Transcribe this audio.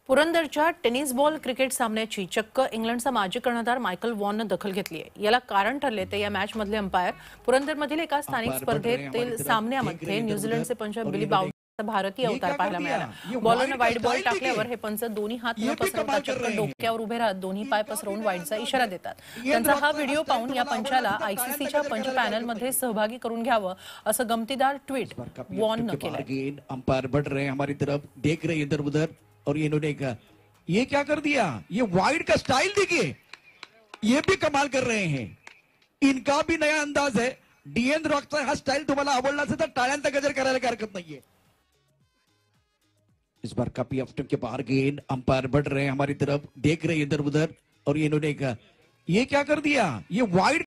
पुरंदरच्या tennis ball cricket सामन्याची चक्क इंग्लंडचा माजी कर्णधार मायकल वॉननं दखल घेतली आहे. याला कारण ठरले ते या मॅचमधले अंपायर. पुरंदरमधील एका स्थानिक स्पर्धेतील सामन्यामध्ये न्यूझीलंडचे पंच बिली बाउडचा भारतीय अवतार पाहायला मिळाला. बॉलरनं वाईड बॉल टाकल्यावर हे पंच दोन्ही हात न पसरवता चक्क डोक्यावर उभे राहत दोन्ही पाय पसरवून वाईडचा इशारा देतात. त्यांचा हा व्हिडिओ पाहून या पंचाला आयसीसीच्या पंच पॅनलमध्ये सहभागी करून घ्यावं असं गमतीदार ट्विट वॉननं केलंय. अंपायर बढ़ रहे हैं हमारी तरफ, देख रहे इधर उधर और इन्होंने कहा ये क्या कर दिया, ये वाइड का स्टाइल देखिए, ये भी कमाल कर रहे हैं. इनका भी नया अंदाज है. डीएन रॉकचा हा स्टाइल तुम्हाला आवडला असेल तर टाळ्यांचा गजर करायला काही हरकत नाहीये. इस बार काफी ऑप्शन के बाहर गेंद, अंपायर बढ़ रहे हैं हमारी तरफ, देख रहे इधर उधर और इन्होंने कहा ये क्या कर दिया, ये वाइड